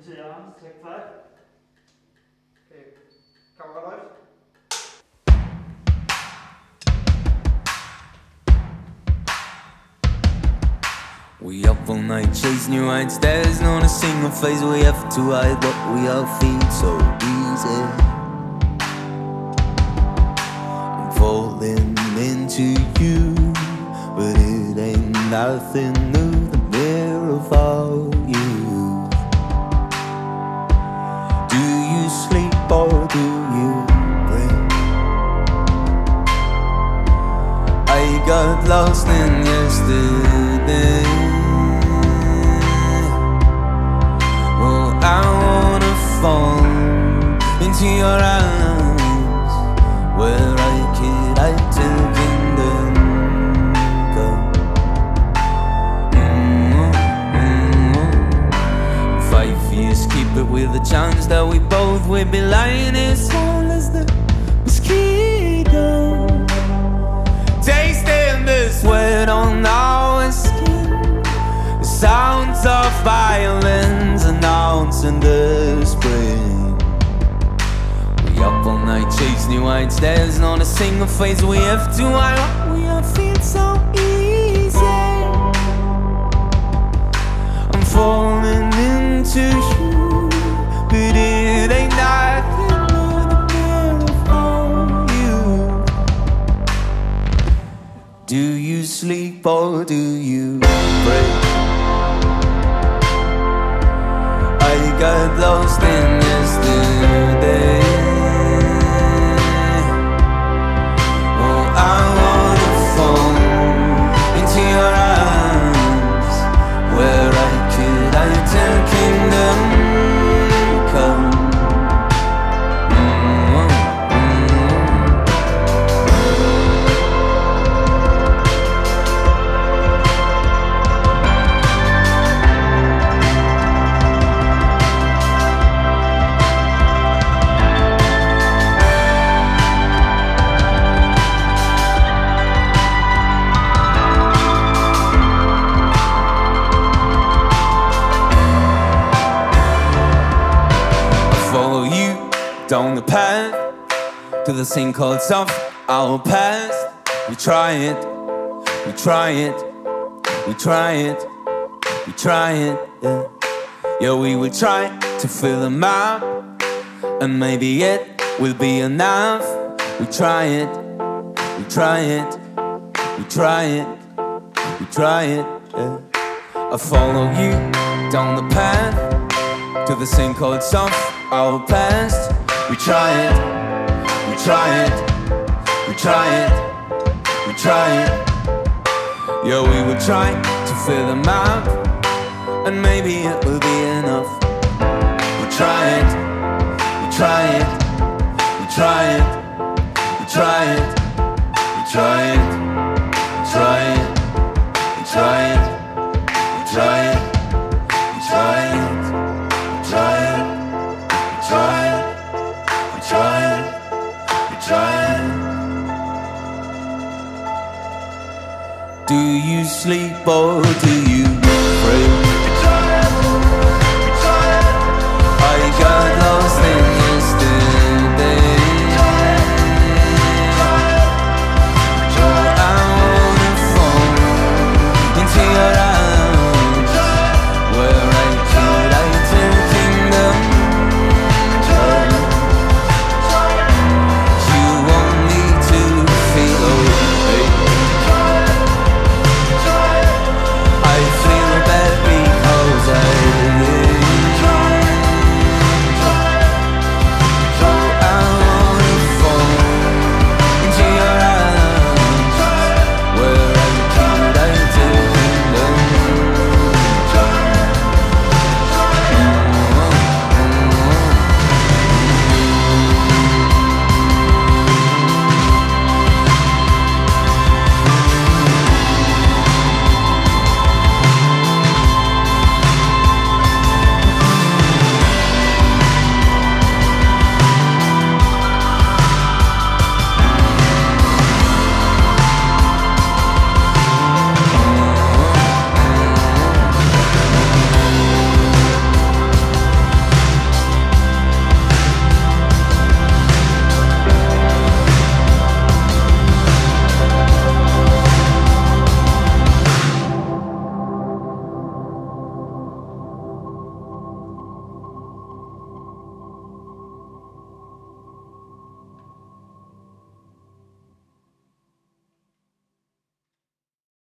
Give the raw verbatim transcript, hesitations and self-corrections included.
til jer. Take five. Okay. Kamera läuft. We up all night chasing you right stairs, not a single face we have to hide what we all feel so easy. I'm falling into you, but it ain't nothing new, the mirror for you. Do you sleep or do you breathe? I got lost in yesterday. I wanna fall into your arms, where I could I till kingdom come. Mm-hmm. Five years, keep it with the chance that we both will be lying as tall as the mosquito, tasting the sweat on our skin, the sounds of violins announcing the spring. We up all night chasing new white stairs, not a single face we have to hide what we all feel so easy. I'm falling into you, but it ain't nothing more than mirror for you. Do you sleep or do you break? I got lost in yesterday. Oh, I wanna fall into your arms, where I could I tell kingdom come. Down the path to the thing called soft, our past. We try it, we try it, we try it, we try it, yeah. Yeah, we will try to fill them up, and maybe it will be enough. We try it, we try it, we try it, we try it, yeah. I follow you down the path to the thing called soft, our past. We try it, we try it, we try it, we try it. Yeah, we will try to fill them up, and maybe it will be enough. We try it, we try it, we try it, we try it, we try it, we try it, we try it, we try it, we try it, we try it, we try it. Trying, we're trying. Do you sleep or do